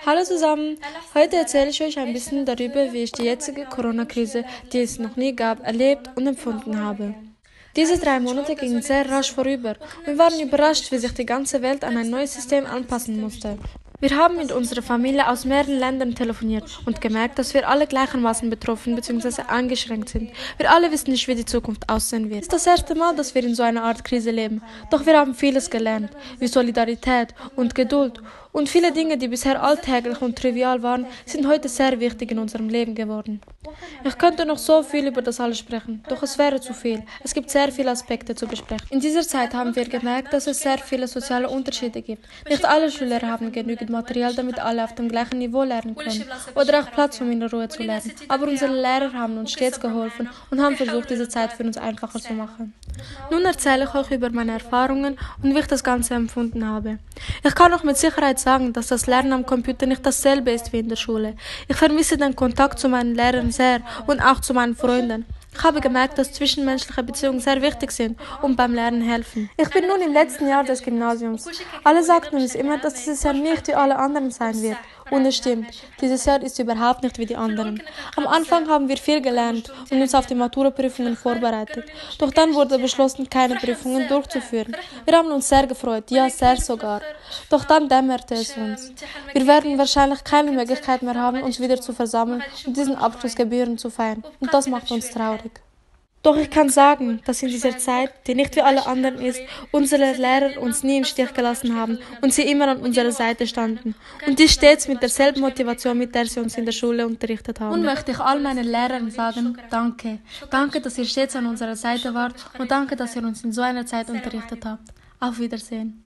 Hallo zusammen, heute erzähle ich euch ein bisschen darüber, wie ich die jetzige Corona-Krise, die es noch nie gab, erlebt und empfunden habe. Diese 3 Monate gingen sehr rasch vorüber und wir waren überrascht, wie sich die ganze Welt an ein neues System anpassen musste. Wir haben mit unserer Familie aus mehreren Ländern telefoniert und gemerkt, dass wir alle gleichermaßen betroffen bzw. eingeschränkt sind. Wir alle wissen nicht, wie die Zukunft aussehen wird. Es ist das erste Mal, dass wir in so einer Art Krise leben. Doch wir haben vieles gelernt, wie Solidarität und Geduld. Und viele Dinge, die bisher alltäglich und trivial waren, sind heute sehr wichtig in unserem Leben geworden. Ich könnte noch so viel über das alles sprechen, doch es wäre zu viel. Es gibt sehr viele Aspekte zu besprechen. In dieser Zeit haben wir gemerkt, dass es sehr viele soziale Unterschiede gibt. Nicht alle Schüler haben genügend Material, damit alle auf dem gleichen Niveau lernen können. Oder auch Platz, um in Ruhe zu lernen. Aber unsere Lehrer haben uns stets geholfen und haben versucht, diese Zeit für uns einfacher zu machen. Nun erzähle ich euch über meine Erfahrungen und wie ich das Ganze empfunden habe. Ich kann auch mit Sicherheit sagen, dass das Lernen am Computer nicht dasselbe ist wie in der Schule. Ich vermisse den Kontakt zu meinen Lehrern sehr und auch zu meinen Freunden. Ich habe gemerkt, dass zwischenmenschliche Beziehungen sehr wichtig sind und beim Lernen helfen. Ich bin nun im letzten Jahr des Gymnasiums. Alle sagten uns immer, dass dieses Jahr nicht wie alle anderen sein wird. Und es stimmt, dieses Jahr ist überhaupt nicht wie die anderen. Am Anfang haben wir viel gelernt und uns auf die Maturaprüfungen vorbereitet. Doch dann wurde beschlossen, keine Prüfungen durchzuführen. Wir haben uns sehr gefreut, ja sehr sogar. Doch dann dämmerte es uns. Wir werden wahrscheinlich keine Möglichkeit mehr haben, uns wieder zu versammeln und diesen Abschluss gebührend zu feiern. Und das macht uns traurig. Doch ich kann sagen, dass in dieser Zeit, die nicht wie alle anderen ist, unsere Lehrer uns nie im Stich gelassen haben und sie immer an unserer Seite standen und die stets mit derselben Motivation, mit der sie uns in der Schule unterrichtet haben. Nun möchte ich all meinen Lehrern sagen, danke. Danke, dass ihr stets an unserer Seite wart und danke, dass ihr uns in so einer Zeit unterrichtet habt. Auf Wiedersehen.